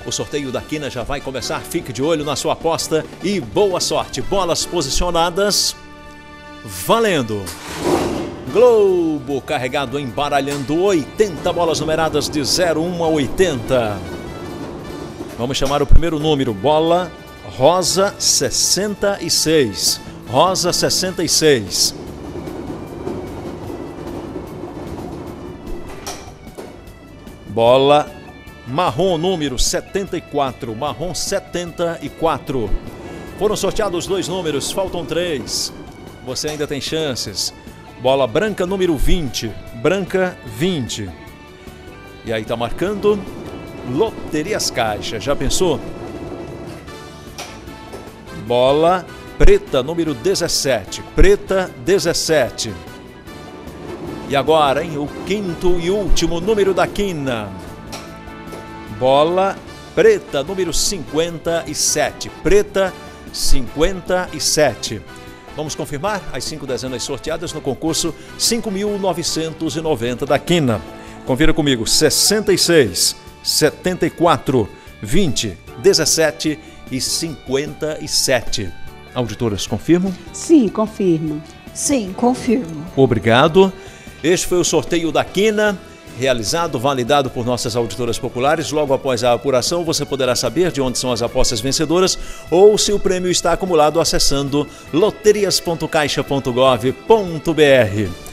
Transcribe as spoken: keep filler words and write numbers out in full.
O sorteio da quina já vai começar, fique de olho na sua aposta e boa sorte. Bolas posicionadas, valendo! Globo carregado, embaralhando oitenta bolas numeradas de zero um a oitenta. Vamos chamar o primeiro número, bola rosa sessenta e seis. Rosa sessenta e seis. Bola marrom número setenta e quatro. Marrom setenta e quatro. Foram sorteados dois números, faltam três. Você ainda tem chances. Bola branca número vinte. Branca vinte. E aí tá marcando Loterias Caixa. Já pensou? Bola preta número dezessete. Preta dezessete. E agora, hein, o quinto e último número da quina. Bola preta número cinquenta e sete. Preta cinquenta e sete. Vamos confirmar as cinco dezenas sorteadas no concurso cinco mil novecentos e noventa da quina. Confira comigo: sessenta e seis, setenta e quatro, vinte, dezessete e cinquenta e sete. Auditoras, confirmam? Sim, confirmo. Sim, confirmo. Obrigado. Este foi o sorteio da quina, realizado, validado por nossas auditoras populares. Logo após a apuração, você poderá saber de onde são as apostas vencedoras ou se o prêmio está acumulado acessando loterias ponto caixa ponto gov ponto br.